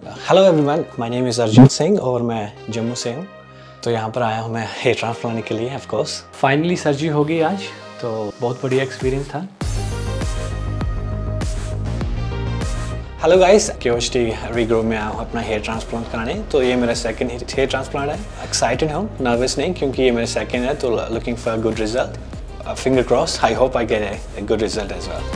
Hello everyone, my name is Arjun Singh और मैं जम्मू से हूँ। तो यहाँ पर आया हूँ मैं हेयर ट्रांसप्लांट लाने के लिए। ऑफ कोर्स फाइनली सर्जरी हो गई आज, तो बहुत बढ़िया एक्सपीरियंस था। हेलो गाइस, क्यूएचटी रीग्रो में आया हूँ अपना हेयर ट्रांसप्लांट कराने। तो ये मेरा सेकंड हेयर ट्रांसप्लांट है। एक्साइटेड हूँ, नर्वस नहीं, क्योंकि ये मेरा सेकंड है। तो looking for good result, finger cross, I hope I get a good result as well.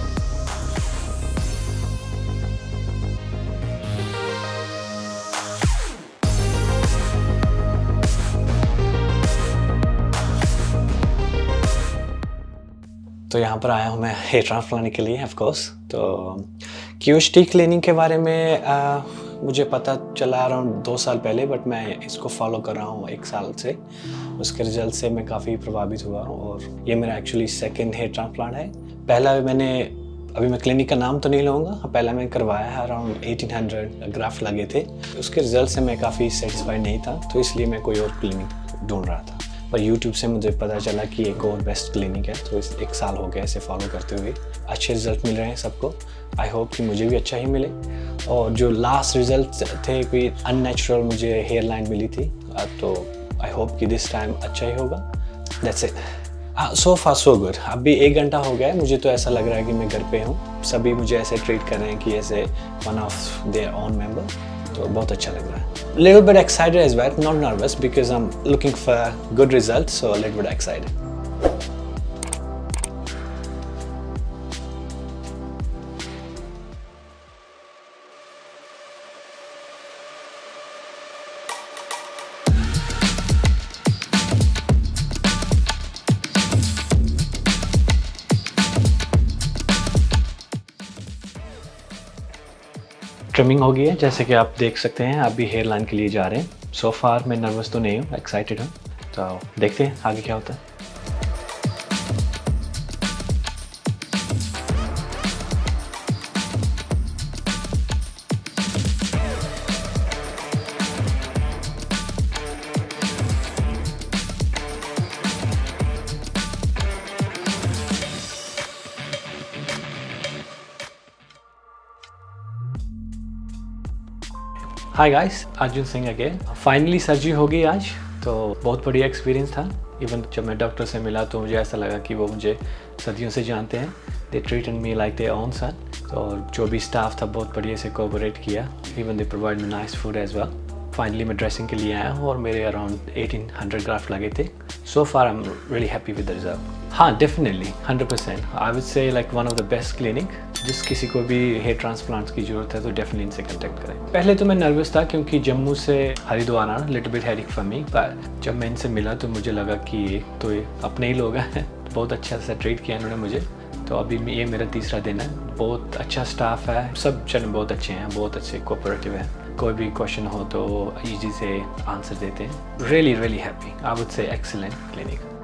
तो यहाँ पर आया हूँ मैं हेयर ट्रांसप्लांट लाने के लिए। ऑफ कोर्स तो क्यूएचटी क्लिनिक के बारे में मुझे पता चला अराउंड 2 साल पहले, बट मैं इसको फॉलो कर रहा हूँ 1 साल से। उसके रिजल्ट से मैं काफ़ी प्रभावित हुआ और ये मेरा एक्चुअली सेकंड हेयर ट्रांसप्लांट है। पहला अभी मैं क्लिनिक का नाम तो नहीं लूँगा, पहला मैं करवाया है, अराउंड 1800 ग्राफ्ट लगे थे। उसके रिजल्ट से मैं काफ़ी सेटिस्फाइड नहीं था, तो इसलिए मैं कोई और क्लिनिक ढूंढ रहा था। पर YouTube से मुझे पता चला कि एक और बेस्ट क्लिनिक है। तो 1 साल हो गया इसे फॉलो करते हुए, अच्छे रिजल्ट मिल रहे हैं सबको। आई होप कि मुझे भी अच्छा ही मिले। और जो लास्ट रिजल्ट थे, कोई अननेचुरल मुझे हेयर लाइन मिली थी, तो आई होप कि दिस टाइम अच्छा ही होगा। That's it. So far so good. अभी 1 घंटा हो गया है, मुझे तो ऐसा लग रहा है कि मैं घर पे हूँ। सभी मुझे ऐसे ट्रीट कर रहे हैं कि ऐसे one of their own member. तो बहुत अच्छा लग रहा है। Little bit excited as well, not nervous because I'm looking for good results, so a little bit excited. Trimming हो गई है, जैसे कि आप देख सकते हैं। अभी हेयर लाइन के लिए जा रहे हैं। सो फार मैं नर्वस तो नहीं हूँ, एक्साइटेड हूँ। तो देखते हैं आगे क्या होता है। Hi guys, Arjun Singh again. Finally surgery हो गई आज, तो बहुत बढ़िया एक्सपीरियंस था। इवन जब मैं डॉक्टर से मिला तो मुझे ऐसा लगा कि वो मुझे सदियों से जानते हैं। They treated me like their own son. और जो भी स्टाफ था बहुत बढ़िया से कोऑपरेट किया। Even they provide me nice food as well. Finally मैं ड्रेसिंग के लिए आया हूँ और मेरे अराउंड 1800 ग्राफ्ट लगे थे। So far I am really happy with the result. हाँ, definitely 100%। I would say like one of the best clinic. जिस किसी को भी हेयर ट्रांसप्लांट्स की ज़रूरत है तो डेफिनेटली इनसे कांटेक्ट करें। पहले तो मैं नर्वस था, क्योंकि जम्मू से हरिद्वार आना little bit headache for me. पर जब मैं इनसे मिला तो मुझे लगा कि ये अपने ही लोग हैं। बहुत अच्छा सा ट्रीट किया इन्होंने मुझे। तो अभी ये मेरा तीसरा दिन है। बहुत अच्छा स्टाफ है, सब जन बहुत अच्छे हैं, बहुत अच्छे कोऑपरेटिव हैं। कोई भी क्वेश्चन हो तो ईजी से आंसर देते हैं। Really happy. I would say excellent clinic.